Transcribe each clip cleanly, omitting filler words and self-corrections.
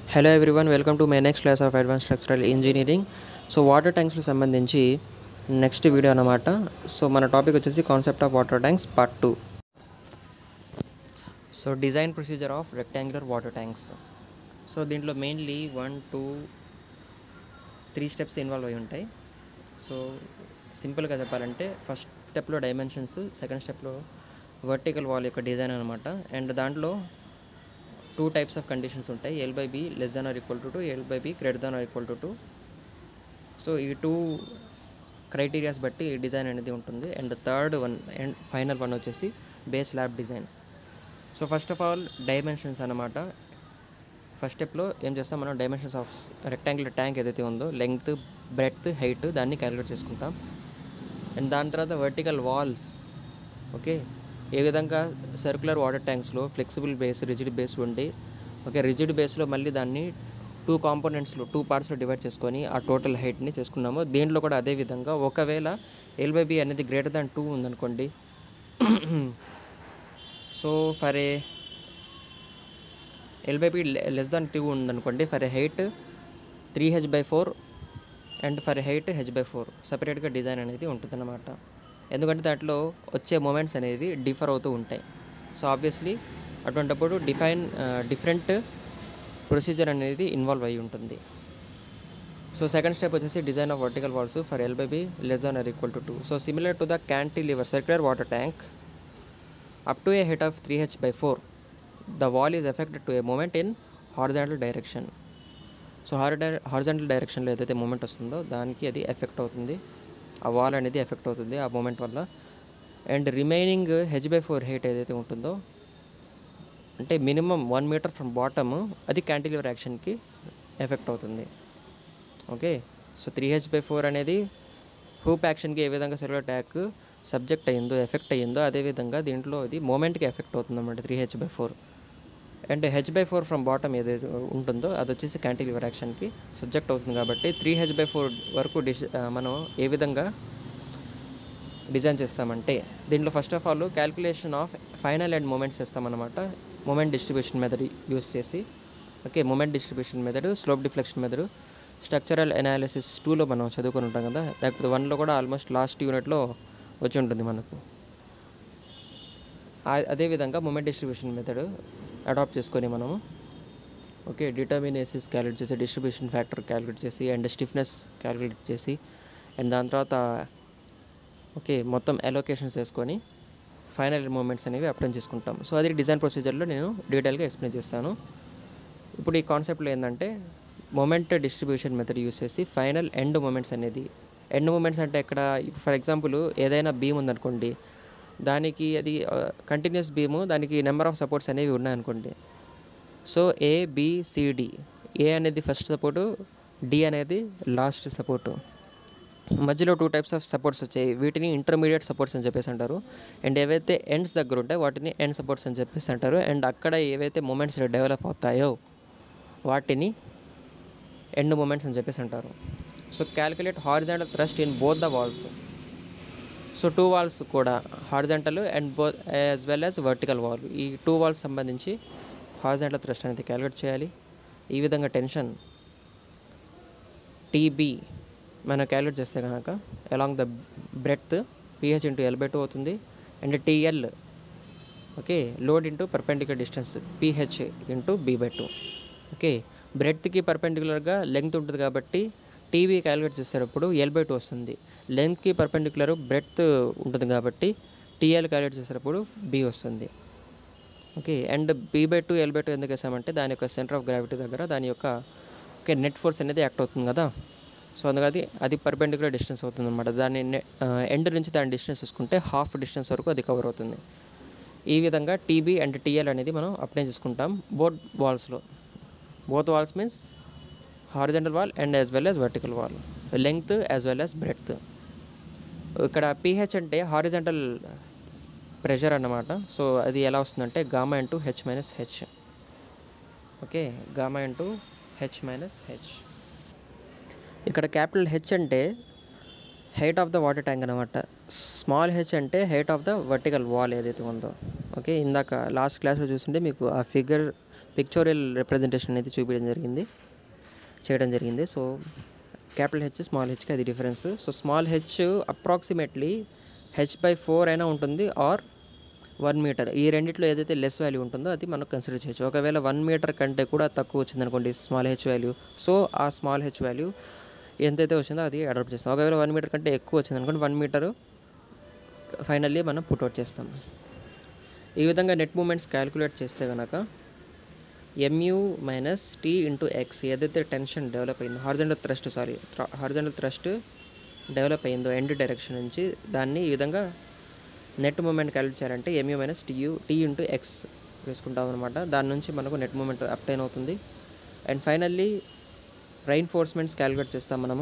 Hello everyone, welcome to my next class of advance structural engineering. So water ట్యాంక్స్కి సంబంధించి next video అనమాట. So మన topic వచ్చేసి concept of water tanks part 2. So design procedure of rectangular water tanks. So దీంట్లో mainly 1, 2, 3 steps involve అయి ఉంటాయి. So సింపుల్గా చెప్పాలంటే ఫస్ట్ స్టెప్లో డైమెన్షన్స్, సెకండ్ స్టెప్లో వర్టికల్ వాల్ యొక్క డిజైన్ అనమాట. అండ్ దాంట్లో 2 types of conditions ఉంటాయి. L/B less than or equal to 2, L/B greater than or equal to 2. So ఈ 2 క్రైటీరియాస్ బట్టి డిజైన్ అనేది ఉంటుంది. And third one and final one వచ్చేసి base slab design. So first of all dimensions అనమాట. First స్టెప్లో ఏం చేస్తాం, మనం డైమెన్షన్స్ ఆఫ్ రెక్టాంగులర్ ట్యాంక్ ఏదైతే ఉందో లెంగ్త్, బ్రెడ్త్, హైట్ దాన్ని క్యాలిక్యులేట్ చేసుకుంటాం. అండ్ దాని తర్వాత వర్టికల్ వాల్స్. ఓకే, ఏ విధంగా సర్క్యులర్ వాటర్ ట్యాంక్స్లో ఫ్లెక్సిబుల్ బేస్, రిజిడ్ బేస్ ఉండి, ఓకే రిజిడ్ బేస్లో మళ్ళీ దాన్ని 2 కాంపోనెంట్స్లో 2 పార్ట్స్లో డివైడ్ చేసుకొని ఆ టోటల్ హైట్ని చేసుకున్నాము. దీంట్లో కూడా అదే విధంగా ఒకవేళ L/B అనేది గ్రేటర్ దాన్ 2 ఉందనుకోండి, so for a L/B less than 2 ఉందనుకోండి, for a height 3h/4 and for height h/4 సపరేట్గా డిజైన్ అనేది ఉంటుందన్నమాట. ఎందుకంటే దాంట్లో వచ్చే మూమెంట్స్ అనేది డిఫర్ అవుతూ ఉంటాయి. సో ఆబ్వియస్లీ అటువంటిప్పుడు డిఫరెంట్ ప్రొసీజర్ అనేది ఇన్వాల్వ్ అయి ఉంటుంది. సో సెకండ్ స్టెప్ వచ్చేసి design of vertical walls for L/B less than or equal to 2. So similar to the cantilever circular water tank up to a height of 3h/4 the wall is affected to a moment in horizontal direction. So horizontal డైరెక్షన్లో ఏదైతే moment వస్తుందో దానికి అది effect అవుతుంది, ఆ wall అనేది effect అవుతుంది ఆ మూమెంట్ వల్ల. అండ్ రిమైనింగ్ h/4 హైట్ ఏదైతే ఉంటుందో, అంటే మినిమం 1 మీటర్ ఫ్రమ్ బాటమ్, అది క్యాంటిలివర్ యాక్షన్కి ఎఫెక్ట్ అవుతుంది. ఓకే, సో 3h/4 అనేది హూప్ యాక్షన్కి ఏ విధంగా సెల్యులర్ ట్యాంక్ సబ్జెక్ట్ అయ్యిందో, ఎఫెక్ట్ అయ్యిందో, అదేవిధంగా దీంట్లో అది మూమెంట్కి ఎఫెక్ట్ అవుతుంది అన్నమాట 3h/4. And h/4 from bottom ఏదైతే ఉంటుందో అది వచ్చేసి క్యాంటిలివర్ యాక్షన్కి సబ్జెక్ట్ అవుతుంది. కాబట్టి 3h/4 వరకు మనం ఏ విధంగా డిజైన్ చేస్తామంటే, దీంట్లో first of all calculation of final and moments చేస్తామన్నమాట, మూమెంట్ డిస్ట్రిబ్యూషన్ మెథడ్ యూస్ చేసి. Okay, moment distribution method, slope deflection method structural analysis 2లో మనం చదువుకొని ఉంటాం కదా, లేకపోతే 1లో కూడా ఆల్మోస్ట్ లాస్ట్ యూనిట్లో వచ్చి ఉంటుంది మనకు. అదేవిధంగా మూమెంట్ డిస్ట్రిబ్యూషన్ మెథడ్ అడాప్ట్ చేసుకొని మనము, ఓకే, డిటర్మినేసిస్ క్యాలిక్యులేట్ చేసి, డిస్ట్రిబ్యూషన్ ఫ్యాక్టర్ క్యాలిక్యులేట్ చేసి, అండ్ స్టిఫ్నెస్ క్యాలిక్యులేట్ చేసి, అండ్ దాని తర్వాత ఓకే మొత్తం అలోకేషన్స్ వేసుకొని ఫైనల్ మూమెంట్స్ అనేవి అప్లై చేసుకుంటాం. సో అది డిజైన్ ప్రొసీజర్లో నేను డీటెయిల్గా ఎక్స్ప్లెయిన్ చేస్తాను. ఇప్పుడు ఈ కాన్సెప్ట్లో ఏంటంటే, మూమెంట్ డిస్ట్రిబ్యూషన్ మెథడ్ యూస్ చేసి ఫైనల్ ఎండ్ మూమెంట్స్ అనేది, ఎండ్ మూమెంట్స్ అంటే ఎక్కడ, ఫర్ ఎగ్జాంపుల్ ఏదైనా బీమ్ ఉందనుకోండి, దానికి అది కంటిన్యూస్ బీము, దానికి నెంబర్ ఆఫ్ సపోర్ట్స్ అనేవి ఉన్నాయనుకోండి. సో ABCD, ఏ అనేది ఫస్ట్ సపోర్టు, డి అనేది లాస్ట్ సపోర్టు, మధ్యలో 2 types ఆఫ్ సపోర్ట్స్ వచ్చాయి, వీటిని ఇంటర్మీడియట్ సపోర్ట్స్ అని చెప్పేసి అంటారు. అండ్ ఏవైతే ఎండ్స్ దగ్గర ఉంటాయో వాటిని ఎండ్ సపోర్ట్స్ అని చెప్పేసి అంటారు. అండ్ అక్కడ ఏవైతే మూమెంట్స్ డెవలప్ అవుతాయో వాటిని ఎండ్ మూమెంట్స్ అని చెప్పేసి అంటారు. So calculate horizontal thrust in both the walls. So 2 walls కూడా horizontal and both as well as vertical wall, ఈ 2 వాల్స్ సంబంధించి హారిజాంటల్ థ్రస్ట్ అనేది క్యాలిక్యులేట్ చేయాలి. ఈ విధంగా టెన్షన్ TB మనం క్యాలిక్యులేట్ చేస్తే కనుక along the breadth PH into L/2 అవుతుంది. And TL, okay, load into perpendicular distance PH into B/2. Okay, బ్రెడ్త్కి పర్పెండిక్యులర్గా లెంగ్త్ ఉంటుంది కాబట్టి TB క్యాలిక్యులేట్ చేసేటప్పుడు L/2 వస్తుంది. లెంగ్త్కి పర్పెండిక్యులర్ బ్రెడ్త్ ఉంటుంది కాబట్టి TL క్యాలిక్యులేట్ చేసేటప్పుడు B వస్తుంది. ఓకే, అండ్ B/2 L/2 ఎందుకు వేసామంటే దాని యొక్క సెంటర్ ఆఫ్ గ్రావిటీ దగ్గర దాని యొక్క ఓకే నెట్ ఫోర్స్ అనేది యాక్ట్ అవుతుంది కదా. సో అందుకని అది పర్పెండిక్యులర్ డిస్టెన్స్ అవుతుంది అనమాట. దాన్ని ఎండ్ నుంచి దాని డిస్టెన్స్ చూసుకుంటే హాఫ్ డిస్టెన్స్ వరకు అది కవర్ అవుతుంది. ఈ విధంగా TB అండ్ TL అనేది మనం అప్లై చేసుకుంటాం బోత్ వాల్స్లో. Both walls means horizontal wall and as well as vertical wall, length as well as breadth. ఇక్కడ PH అంటే హారిజాంటల్ ప్రెషర్ అన్నమాట. సో అది ఎలా వస్తుందంటే gamma into H minus H. Okay, gamma into H minus H. ఇక్కడ capital H అంటే height of the water tank అనమాట. Small h అంటే height of the vertical wall ఏదైతే ఉందో. ఓకే, ఇందాక లాస్ట్ క్లాస్లో చూస్తుంటే మీకు ఆ ఫిగర్ పిక్చోరియల్ రిప్రజెంటేషన్ అనేది చేయడం జరిగింది. సో క్యాపిటల్ హెచ్ స్మాల్ హెచ్కి అది difference. So small H approximately h/4 అయినా ఉంటుంది ఆర్ 1 మీటర్. ఈ రెండిట్లో ఏదైతే లెస్ వాల్యూ ఉంటుందో అది మనం కన్సిడర్ చేయొచ్చు. ఒకవేళ 1 మీటర్ కంటే కూడా తక్కువ వచ్చిందనుకోండి స్మాల్ హెచ్ వాల్యూ, సో ఆ స్మాల్ హెచ్ వాల్యూ ఎంతైతే వచ్చిందో అది అడాప్ట్ చేస్తాం. ఒకవేళ 1 మీటర్ కంటే ఎక్కువ వచ్చిందనుకోండి 1 మీటరు ఫైనల్లీ మనం పుట్అవుట్ చేస్తాం. ఈ విధంగా నెట్ మూమెంట్స్ క్యాలిక్యులేట్ చేస్తే కనుక mu minus t into X ఏదైతే టెన్షన్ డెవలప్ అయిందో హారిజంటల్ థ్రస్ట్ డెవలప్ అయిందో ఎండ్ డైరెక్షన్ నుంచి, దాన్ని ఈ విధంగా నెట్ మూమెంట్ క్యాలిక్యులేట్ చేయాలంటే mu minus t into X వేసుకుంటాం అనమాట. దాని నుంచి మనకు నెట్ మూమెంట్ అప్టైన్ అవుతుంది. అండ్ ఫైనల్లీ రైన్ఫోర్స్మెంట్స్ క్యాలిక్యులేట్ చేస్తాం మనము.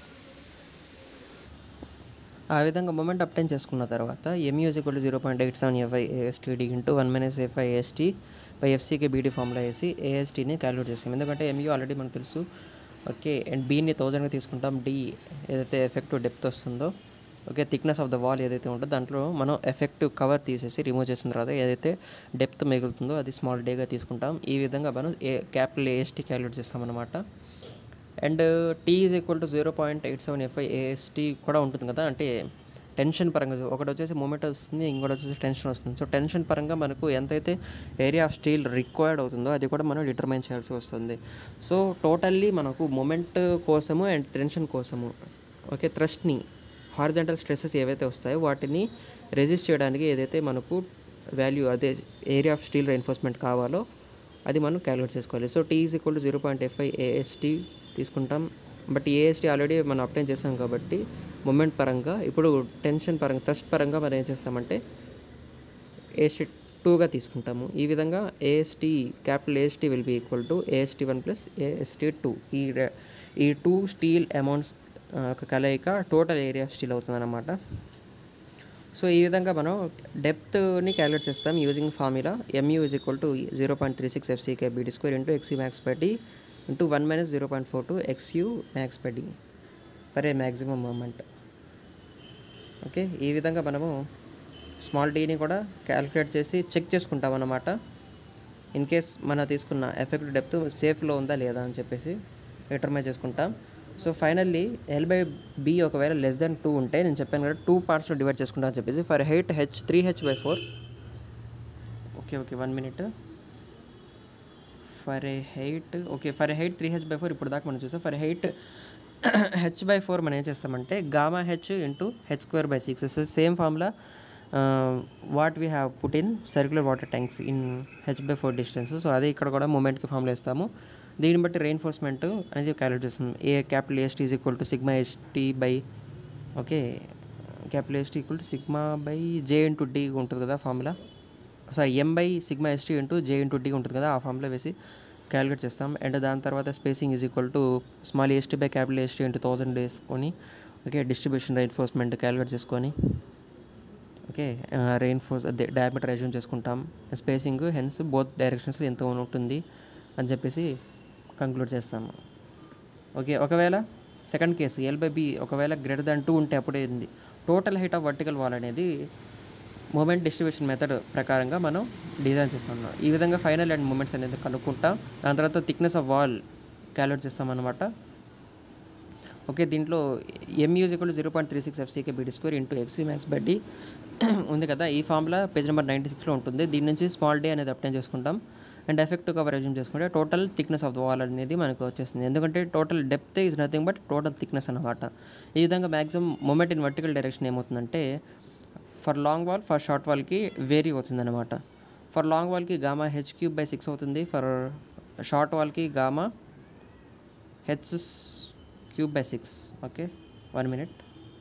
ఆ విధంగా మూమెంట్ అప్టైన్ చేసుకున్న తర్వాత mu = 0.87 FI ASTD ఇంటూ 1 - FI AST by FCK BD formula వేసి ASTని క్యాలిక్యులేట్ చేస్తాం. ఎందుకంటే mu ఆల్రెడీ మనకు తెలుసు. ఓకే, అండ్ బీని 1000గా తీసుకుంటాం. డి ఏదైతే ఎఫెక్టివ్ డెప్త్ వస్తుందో, okay, thickness of the wall ఏదైతే ఉంటుందో దాంట్లో మనం ఎఫెక్టివ్ కవర్ తీసేసి రిమూవ్ చేసిన తర్వాత ఏదైతే డెప్త్ మిగులుతుందో అది స్మాల్ డేగా తీసుకుంటాం. ఈ విధంగా మనం క్యాపిటల్ AST క్యాలిక్యులేట్ చేస్తాం అనమాట. అండ్ t = 0.87 FI AST కూడా ఉంటుంది కదా, అంటే టెన్షన్ పరంగా ఒకటి వచ్చేసి మూమెంట్ వస్తుంది, ఇంకోటి వచ్చేసి టెన్షన్ వస్తుంది. సో టెన్షన్ పరంగా మనకు ఎంతైతే ఏరియా ఆఫ్ స్టీల్ రిక్వైర్డ్ అవుతుందో అది కూడా మనం డిటర్మైన్ చేయాల్సి వస్తుంది. సో టోటల్లీ మనకు మూమెంట్ కోసము అండ్ టెన్షన్ కోసము, ఓకే, థ్రస్ట్ని హారిజంటల్ స్ట్రెసెస్ ఏవైతే వస్తాయో వాటిని రెసిస్ట్ చేయడానికి ఏదైతే మనకు వాల్యూ అదే ఏరియా ఆఫ్ స్టీల్ రైన్ఫోర్స్మెంట్ కావాలో అది మనం క్యాలిక్యులేట్ చేసుకోవాలి. సో t = 0.5 AST తీసుకుంటాం. బట్ AST ఆల్రెడీ మనం అప్టైన్ చేసాం కాబట్టి మూమెంట్ పరంగా ఇప్పుడు టెన్షన్ పరంగా థ్రస్ట్ పరంగా మనం ఏం చేస్తామంటే AST 2గా తీసుకుంటాము. ఈ విధంగా capital AST will be equal to AST1 + AST2. ఈ 2 స్టీల్ అమౌంట్స్ కలయిక టోటల్ ఏరియా ఆఫ్ స్టీల్ అవుతుంది అన్నమాట. సో ఈ విధంగా మనం డెప్త్ని క్యాలిక్యులేట్ చేస్తాం using formula mu = 0.36 FCK BD² into XU max/d into 1 - 0.42 XU max/d for a maximum moment. Okay, ఈ విధంగా మనము స్మాల్ డీని కూడా క్యాలిక్యులేట్ చేసి చెక్ చేసుకుంటాం అన్నమాట. ఇన్ కేస్ మన తీసుకున్న ఎఫెక్టివ్ డెప్త్ సేఫ్లో ఉందా లేదా అని చెప్పేసి డిటర్మైన్ చేసుకుంటాం. సో ఫైనల్లీ L/B ఒకవేళ లెస్ దెన్ 2 ఉంటే నేను చెప్పాను కదా 2 పార్ట్స్లో డివైడ్ చేసుకుంటా అని చెప్పేసి for height 3h/4. Okay 1 minute. For a height 3h/4 ఇప్పుడు దాకా మనం చూసాం. ఫర్ హైట్ h/4 మనం ఏం చేస్తామంటే Γh into h²/6. So same formula what we have put in circular water tanks in h/4 distance. So అదే ఇక్కడ కూడా మూమెంట్కి ఫార్ములా ఇస్తాము. దీన్ని బట్టి రెయిన్ఫోర్స్మెంట్ అనేది క్యాలిక్యులేట్ చేస్తాం. Capital AST = σ/ST by, okay, capital AST = σ/J into D ఉంటుంది కదా formula, sorry m/σ/ST into J into D ఉంటుంది కదా, ఆ ఫార్ములా వేసి క్యాలిక్యులేట్ చేస్తాం. అండ్ దాని తర్వాత spacing small AST by capital AST into 1000 వేసుకొని, ఓకే, డిస్ట్రిబ్యూషన్ రెయిన్ఫోర్స్మెంట్ క్యాలిక్యులేట్ చేసుకొని, ఓకే, డయామీటర్ అజ్యూమ్ చేసుకుంటాం. స్పేసింగ్ హెన్స్ బోత్ డైరెక్షన్స్లో ఎంత ఉంటుంది అని చెప్పేసి కంక్లూడ్ చేస్తాము. ఓకే, ఒకవేళ సెకండ్ కేసు L/B ఒకవేళ గ్రేటర్ దాన్ 2 ఉంటే అప్పుడే ఏంది total height of vertical wall అనేది మూమెంట్ డిస్ట్రిబ్యూషన్ మెథడ్ ప్రకారంగా మనం డిజైన్ చేస్తాం. ఈ విధంగా ఫైనల్ అండ్ మూమెంట్స్ అనేది కనుక్కుంటాం. దాని తర్వాత థిక్నెస్ ఆఫ్ వాల్ క్యాలిక్యులేట్ చేస్తామన్నమాట. ఓకే, దీంట్లో mu = 0.36 FCK BD² into XU max/d ఉంది కదా, ఈ ఫార్ములా పేజ్ నెంబర్ 96లో ఉంటుంది. దీని నుంచి స్మాల్ డే అనేది అప్టైన్ చేసుకుంటాం. అండ్ ఎఫెక్టివ్ కవర్ అజ్యూమ్ చేసుకుంటే total thickness of the wall అనేది మనకు వచ్చేస్తుంది. ఎందుకంటే total depth is nothing but total thickness అనమాట. ఈ విధంగా maximum moment in vertical direction ఏమవుతుందంటే for long wall, for short వాల్కి వేరీ అవుతుంది అనమాట. ఫర్ లాంగ్ వాల్కి Γh3/6 అవుతుంది. ఫర్ షార్ట్ వాల్కి Γh3/6. Okay, 1 minute.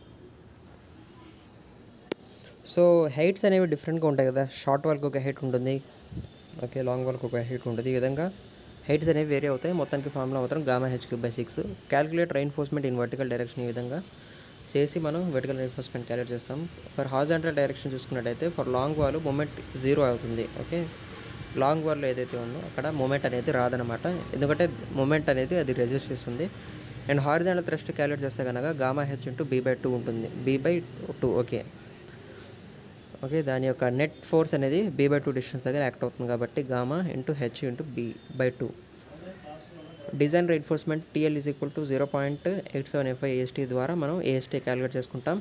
So heights అనేవి డిఫరెంట్గా ఉంటాయి కదా, షార్ట్ వాల్కి ఒక హైట్ ఉంటుంది, ఓకే, లాంగ్ వాల్కి ఒక హైట్ ఉంటుంది. ఈ విధంగా హైట్స్ అనేవి వేరే అవుతాయి. మొత్తానికి ఫార్ములా మాత్రం Γh3/6. Calculate reinforcement in vertical direction ఈ విధంగా చేసి మనం వర్టికల్ రెయిన్ఫోర్స్మెంట్ క్యాలిక్యులేట్ చేస్తాం. ఫర్ హారిజాంటల్ డైరెక్షన్ చూసుకున్నట్టయితే ఫర్ లాంగ్ వాల్ మూమెంట్ 0 అవుతుంది. ఓకే, లాంగ్ వాల్లో ఏదైతే ఉందో అక్కడ మూమెంట్ అనేది రాదనమాట, ఎందుకంటే మూమెంట్ అనేది అది రెసిస్ట్ చేస్తుంది. అండ్ హారిజాంటల్ థ్రస్ట్ క్యాలిక్యులేట్ చేస్తే కనుక Γh ఇంటూ B/2 ఉంటుంది, B/2. ఓకే, ఓకే, దాని యొక్క నెట్ ఫోర్స్ అనేది b/2 డిస్టెన్స్ దగ్గర యాక్ట్ అవుతుంది కాబట్టి gamma into H into b/2. Design reinforcement TL is equal to 0.87 FI AST ద్వారా మనం AST క్యాలిక్యులేట్ చేసుకుంటాం.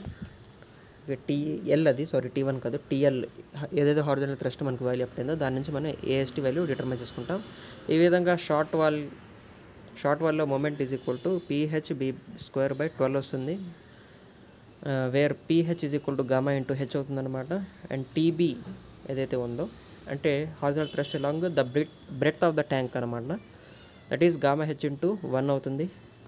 టిఎల్ అది T1 కాదు, TL ఏదైతే హారిజాంటల్ థ్రస్ట్ మనకు వాల్యూ అప్పుడైందో దాని నుంచి మనం AST వాల్యూ డిటర్మైన్ చేసుకుంటాం. ఈ విధంగా షార్ట్ వాల్లో moment is equal to PHB²/12 వస్తుంది, where PH is equal to gamma into H అవుతుందన్నమాట. అండ్ TB ఏదైతే ఉందో అంటే horizontal thrust along the breadth of the tank అనమాట, that is gamma H into 1 అవుతుంది.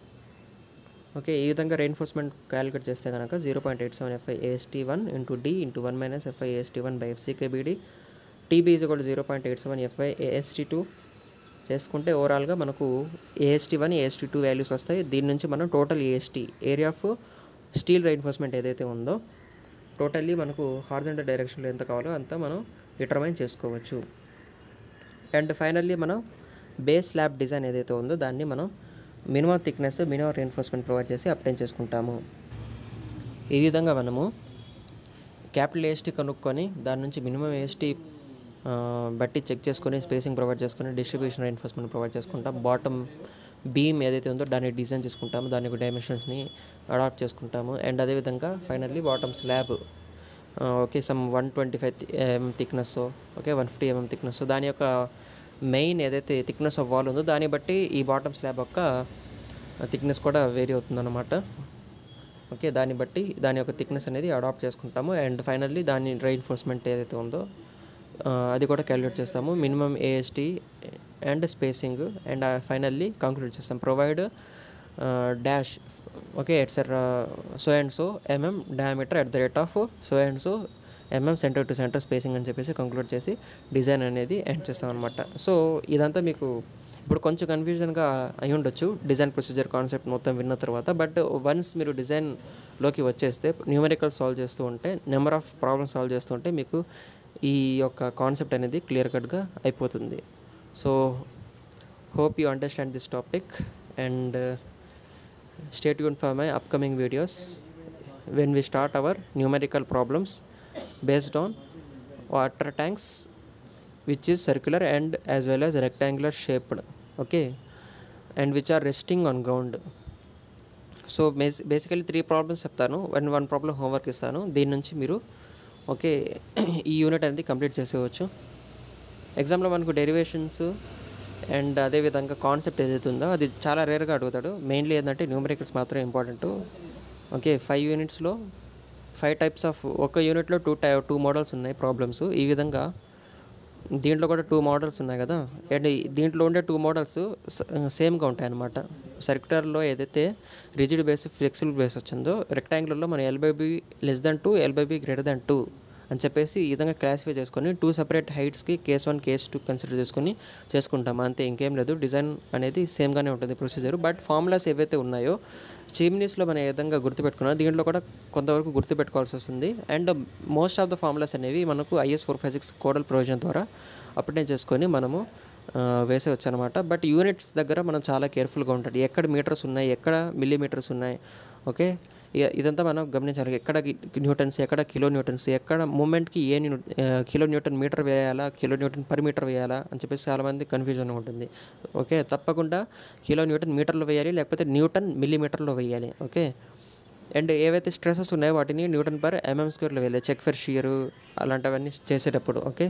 ఓకే, ఈ విధంగా రెయిన్ఫోర్స్మెంట్ క్యాలిక్యులేట్ చేస్తే కనుక 0.87 FI AST1 into D into 1 - FI AST1/FCKBD. TB is equal to 0.87 FI AST2 చేసుకుంటే ఓవరాల్గా మనకు AST1 AST2 వాల్యూస్ వస్తాయి. దీని నుంచి మనం total AST area of steel reinforcement ఏదైతే ఉందో టోటల్లీ మనకు హారిజాంటల్ డైరెక్షన్లో ఎంత కావాలో అంత మనం డిటర్మైన్ చేసుకోవచ్చు. అండ్ ఫైనల్లీ మనం బేస్ స్లాబ్ డిజైన్ ఏదైతే ఉందో దాన్ని మనం minimum thickness, minimum reinforcement provide చేసి అప్లై చేసుకుంటాము. ఈ విధంగా మనము క్యాపిటల్ AST కనుక్కొని దాని నుంచి మినిమం AST బట్టి చెక్ చేసుకొని స్పేసింగ్ ప్రొవైడ్ చేసుకొని డిస్ట్రిబ్యూషన్ రెయిన్ఫోర్స్మెంట్ ప్రొవైడ్ చేసుకుంటాం. బాటమ్ బీమ్ ఏదైతే ఉందో దాన్ని డిజైన్ చేసుకుంటాము, దాని యొక్క డైమెన్షన్స్ని అడాప్ట్ చేసుకుంటాము. అండ్ అదేవిధంగా finally bottom slab okay some 125 mm thickness, okay 150 mm thickness, దాని యొక్క మెయిన్ ఏదైతే థిక్నెస్ ఆఫ్ వాల్ ఉందో దాన్ని బట్టి ఈ బాటమ్ స్లాబ్ యొక్క థిక్నెస్ కూడా వేరీ అవుతుందన్నమాట. ఓకే, దాన్ని బట్టి దాని యొక్క థిక్నెస్ అనేది అడాప్ట్ చేసుకుంటాము. అండ్ ఫైనల్లీ దాని రెయిన్ఫోర్స్మెంట్ ఏదైతే ఉందో అది కూడా క్యాలిక్యులేట్ చేస్తాము, minimum AST and spacing. And finally conclude చేస్తాం provide dash okay etcetera so and so mm diameter at the rate of so and so mm centre to centre spacing అని చెప్పేసి conclude చేసి design అనేది end చేస్తాం అనమాట. So ఇదంతా మీకు ఇప్పుడు కొంచెం కన్ఫ్యూజన్గా అయి ఉండొచ్చు డిజైన్ ప్రొసీజర్ కాన్సెప్ట్ మొత్తం విన్న తర్వాత. బట్ వన్స్ మీరు డిజైన్లోకి వచ్చేస్తే న్యూమరికల్ సాల్వ్ చేస్తూ ఉంటే, నెంబర్ ఆఫ్ ప్రాబ్లమ్స్ సాల్వ్ చేస్తూ ఉంటే మీకు ఈ యొక్క కాన్సెప్ట్ అనేది క్లియర్ కట్గా అయిపోతుంది. So hope you understand this topic and stay tuned for my upcoming videos when we start our numerical problems based on water tanks which is circular and as well as rectangular shaped, okay, and which are resting on ground. So basically 3 problems చెప్తాను, 1 problem homework ఇస్తాను. దీని నుంచి మీరు okay ఈ unit అనేది complete చేసేవచ్చు. ఎగ్జామ్లో మనకు derivations and అదేవిధంగా కాన్సెప్ట్ ఏదైతే ఉందో అది చాలా రేర్గా అడుగుతాడు. మెయిన్లీ ఏంటంటే న్యూమరికల్స్ మాత్రం ఇంపార్టెంట్. ఓకే, 5 యూనిట్స్లో 5 టైప్స్ ఆఫ్, ఒక యూనిట్లో 2 మోడల్స్ ఉన్నాయి ప్రాబ్లమ్స్. ఈ విధంగా దీంట్లో కూడా 2 మోడల్స్ ఉన్నాయి కదా, అండ్ దీంట్లో ఉండే 2 మోడల్స్ సేమ్గా ఉంటాయి అన్నమాట. సర్క్యులర్లో ఏదైతే రిజిడ్ బేస్ ఫ్లెక్సిబుల్ బేస్ వచ్చిందో రెక్టాంగులర్లో మన L/B <2, L/B <2 అని చెప్పేసి ఈ విధంగా క్లాసిఫై చేసుకొని 2 సెపరేట్ హైట్స్కి కేస్ 1 కేస్ 2 కన్సిడర్ చేసుకుంటాం అంతే, ఇంకేం లేదు. డిజైన్ అనేది సేమ్గానే ఉంటుంది ప్రొసీజర్. బట్ ఫార్ములాస్ ఏవైతే ఉన్నాయో చిమ్నీస్లో మనం ఏ విధంగా గుర్తుపెట్టుకున్నాం దీంట్లో కూడా కొంతవరకు గుర్తుపెట్టుకోవాల్సి వస్తుంది. And most of the formulas అనేవి మనకు IS 456 కోడల్ ప్రొవిజన్ ద్వారా అప్డేట్ చేసుకొని మనము వేసేవచ్చు అనమాట. బట్ యూనిట్స్ దగ్గర మనం చాలా కేర్ఫుల్గా ఉంటుంది, ఎక్కడ మీటర్స్ ఉన్నాయి, ఎక్కడ మిల్లీమీటర్స్ ఉన్నాయి. ఓకే, ఇదంతా మనం గమనించాలి. ఎక్కడ న్యూటన్స్, ఎక్కడ కిలో న్యూటన్స్, ఎక్కడ మూమెంట్కి కిలో న్యూటన్ మీటర్ వేయాలా, కిలో న్యూటన్ పర్ మీటర్ వేయాలా అని చెప్పేసి చాలామంది కన్ఫ్యూజన్ ఉంటుంది. ఓకే, తప్పకుండా కిలో న్యూటన్ మీటర్లో వేయాలి, లేకపోతే న్యూటన్ మిల్లీమీటర్లో వేయాలి. ఓకే, అండ్ ఏవైతే స్ట్రెసెస్ ఉన్నాయో వాటిని న్యూటన్ పర్ mm² వేయాలి, చెక్ ఫర్ షియర్ అలాంటివన్నీ చేసేటప్పుడు. ఓకే,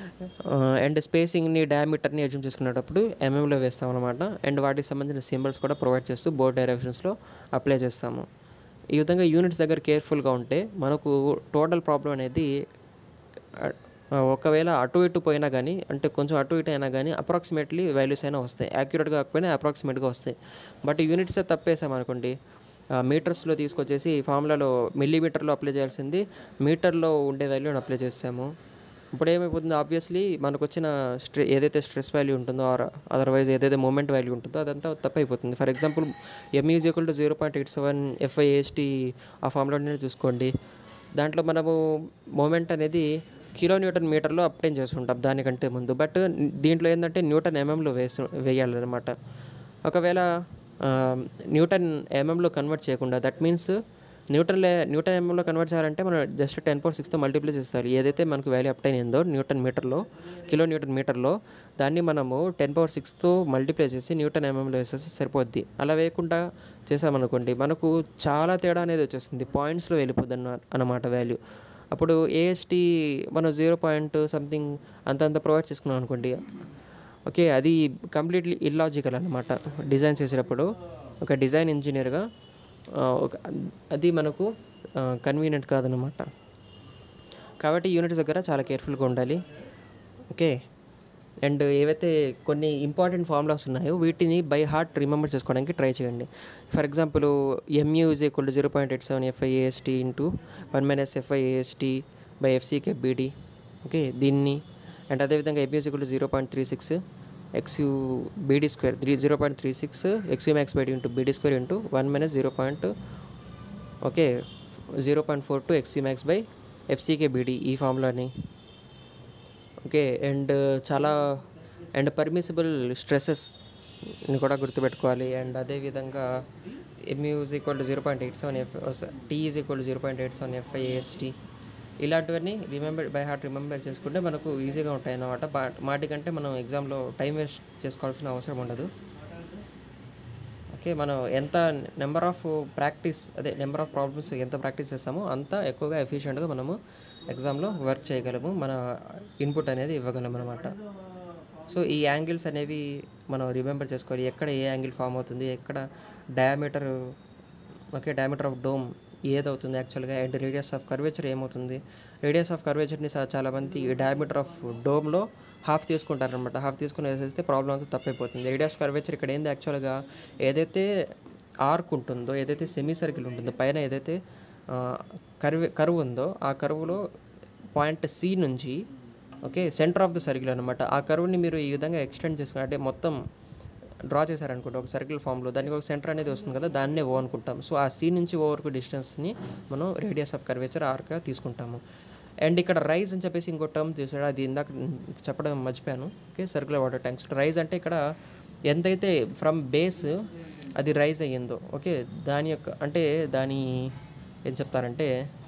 అండ్ స్పేసింగ్ని డయామీటర్ని అజ్యూమ్ చేసుకునేటప్పుడు ఎంఎంలో వేస్తాం అనమాట. అండ్ వాటికి సంబంధించిన సింబల్స్ కూడా ప్రొవైడ్ చేస్తూ బోర్డ్ డైరెక్షన్స్లో అప్లై చేస్తాము. ఈ విధంగా యూనిట్స్ దగ్గర కేర్ఫుల్గా ఉంటే మనకు టోటల్ ప్రాబ్లం అనేది ఒకవేళ అటు ఇటు పోయినా కానీ, అంటే కొంచెం అటు ఇటు అయినా కానీ అప్రాక్సిమేట్లీ వాల్యూస్ అయినా వస్తాయి, యాక్యురేట్గా కాకపోయినా అప్రాక్సిమేట్గా వస్తాయి. బట్ యూనిట్సే తప్పేసామనుకోండి, మీటర్స్లో తీసుకొచ్చేసి ఫార్ములాలో మిల్లీమీటర్లో అప్లై చేయాల్సింది మీటర్లో ఉండే వాల్యూని అప్లై చేసాము. ఇప్పుడు ఏమైపోతుంది, ఆబ్వియస్లీ మనకు వచ్చిన ఏదైతే స్ట్రెస్ వాల్యూ ఉంటుందో ఆర్ అదర్వైజ్ ఏదైతే మూమెంట్ వాల్యూ ఉంటుందో అదంతా తప్పైపోతుంది. For example m = 0.87 FI AST ఆ ఫార్ములానే చూసుకోండి. దాంట్లో మనము మూమెంట్ అనేది కిలో న్యూటన్ మీటర్లో అప్టైన్ చేస్తుంటాం దానికంటే ముందు. బట్ దీంట్లో ఏంటంటే న్యూటన్ ఎంఎంలో వేయాలన్నమాట. ఒకవేళ న్యూటన్ ఎంఎంలో కన్వర్ట్ చేయకుండా, దట్ మీన్స్ న్యూటన్ ఎంఎంలో కన్వర్ట్ చేయాలంటే మనం జస్ట్ 10⁶ మల్టిప్లై చేస్తారు. ఏదైతే మనకు వాల్యూ అప్టైన్ అయిందో న్యూటన్ మీటర్లో, కిలో న్యూటన్ మీటర్లో, దాన్ని మనము 10⁶ మల్టిప్లై చేసి న్యూటన్ ఎంఎంలో వేసేసి సరిపోద్ది. అలా వేయకుండా చేసామనుకోండి మనకు చాలా తేడా అనేది వచ్చేస్తుంది, పాయింట్స్లో వెళ్ళిపోద్ది అన్నమాట వాల్యూ. అప్పుడు ఏఎస్టీ మనం 0 సంథింగ్ అంతంత ప్రొవైడ్ చేసుకున్నాం అనుకోండి, ఓకే, అది కంప్లీట్లీ ఇల్లాజికల్ అనమాట. డిజైన్ చేసేటప్పుడు ఒక డిజైన్ ఇంజనీర్గా అది మనకు కన్వీనియంట్ కాదనమాట. కాబట్టి యూనిట్స్ దగ్గర చాలా కేర్ఫుల్గా ఉండాలి. ఓకే, అండ్ ఏవైతే కొన్ని ఇంపార్టెంట్ ఫార్ములాస్ ఉన్నాయో వీటిని బై హార్ట్ రిమెంబర్ చేసుకోవడానికి ట్రై చేయండి. For example MU = 0.87 FIAST into 1 - FIAST/FCKBD. Okay, దీన్ని అండ్ అదేవిధంగా MU = 0.36 XU/BD², 0.36 XUmax/D into BD² into 1 - 0.42 XUmax/FCKBD, ఈ ఫార్ములాని. ఓకే, అండ్ పర్మిసిబుల్ స్ట్రెసెస్ని కూడా గుర్తుపెట్టుకోవాలి. అండ్ అదేవిధంగా MU = 0.87 T = 0.87 FIAST, ఇలాంటివన్నీ బై హార్ట్ రిమెంబర్ చేసుకుంటే మనకు ఈజీగా ఉంటాయి అన్నమాట. వాటికంటే మనం ఎగ్జామ్లో టైం వేస్ట్ చేసుకోవాల్సిన అవసరం ఉండదు. ఓకే, మనం ఎంత నెంబర్ ఆఫ్ ప్రాబ్లమ్స్ ఎంత ప్రాక్టీస్ చేస్తామో అంత ఎక్కువగా ఎఫిషియెంట్గా మనము ఎగ్జామ్లో వర్క్ చేయగలము, మన ఇన్పుట్ అనేది ఇవ్వగలము అనమాట. సో ఈ యాంగిల్స్ అనేవి మనం రిమెంబర్ చేసుకోవాలి. ఎక్కడ ఏ యాంగిల్ ఫామ్ అవుతుంది, ఎక్కడ డయామీటర్ ఆఫ్ డోమ్ ఏదవుతుంది యాక్చువల్గా, అండ్ రేడియస్ ఆఫ్ కర్వేచర్ ఏమవుతుంది. రేడియస్ ఆఫ్ కర్వేచర్ని చాలామంది డయామీటర్ ఆఫ్ డోమ్లో హాఫ్ తీసుకుంటారనమాట. హాఫ్ తీసుకుని వేసేస్తే ప్రాబ్లం అంతా తప్పైపోతుంది. రేడియస్ ఆఫ్ కర్వేచర్ ఇక్కడ ఏంది యాక్చువల్గా, ఏదైతే ఆర్క్ ఉంటుందో, ఏదైతే సెమీ సర్కిల్ ఉంటుందో, పైన ఏదైతే కర్వ్ ఉందో ఆ కర్వ్లో పాయింట్ C నుంచి, okay, centre of the circle అనమాట. ఆ కర్వ్ని మీరు ఈ విధంగా ఎక్స్టెండ్ చేసుకుని అంటే మొత్తం డ్రా చేశారనుకుంటే ఒక సర్కిల్ ఫామ్లో, దానికి ఒక సెంటర్ అనేది వస్తుంది కదా, దాన్నే O అనుకుంటాం. సో ఆ C నుంచి O వరకు డిస్టెన్స్ని మనం రేడియస్ ఆఫ్ కర్వేచర్ ఆర్క్గా తీసుకుంటాము. అండ్ ఇక్కడ రైజ్ అని చెప్పేసి ఇంకో టర్మ్ తీసాడు, అది ఇందాక చెప్పడం మర్చిపోయాను. Okay, circular water tanks. Rise అంటే ఇక్కడ ఎంతైతే ఫ్రమ్ బేస్ అది రైజ్ అయ్యిందో, ఓకే, దాని యొక్క అంటే దాని ఏం చెప్తారంటే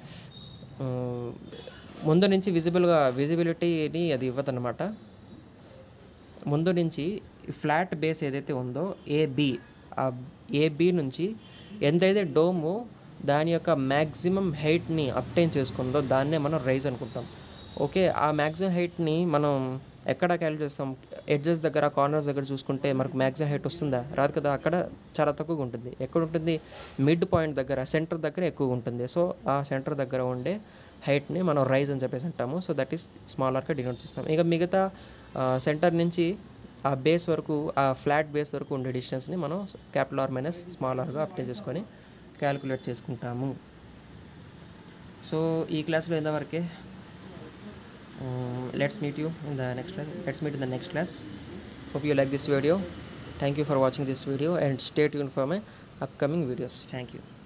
ముందు నుంచి విజిబిలిటీని అది ఇవ్వదన్నమాట. ముందు నుంచి ఫ్లాట్ బేస్ ఏదైతే ఉందో ఆ AB నుంచి ఎంతైతే డోము దాని యొక్క మ్యాక్సిమం హైట్ని అప్టైన్ చేసుకుందో దాన్నే మనం రైజ్ అనుకుంటాం. ఓకే, ఆ మ్యాక్సిమం హైట్ని మనం ఎక్కడ క్యాలిక్యులేట్ చేస్తాం, ఎడ్జెస్ దగ్గర, కార్నర్స్ దగ్గర చూసుకుంటే మనకు మ్యాక్సిమం హైట్ వస్తుందా, రాదు కదా. అక్కడ చాలా తక్కువగా ఉంటుంది. ఎక్కడ ఉంటుంది, మిడ్ పాయింట్ దగ్గర, సెంటర్ దగ్గర ఎక్కువగా ఉంటుంది. సో ఆ సెంటర్ దగ్గర ఉండే హైట్ని మనం రైజ్ అని చెప్పేసి అంటాము. సో దట్ ఈస్ స్మాలర్గా డినోట్ చేస్తాం. ఇక మిగతా సెంటర్ నుంచి ఆ బేస్ వరకు, ఆ ఫ్లాట్ బేస్ వరకు ఉండే డిస్టెన్స్ని మనం R - స్మాలర్గా అప్టైన్ చేసుకొని క్యాలిక్యులేట్ చేసుకుంటాము. సో ఈ క్లాస్లో ఇంతవరకే. Let's meet in the next class. Hope you like this video. Thank you for watching this video and stay tuned for my upcoming videos. Thank you.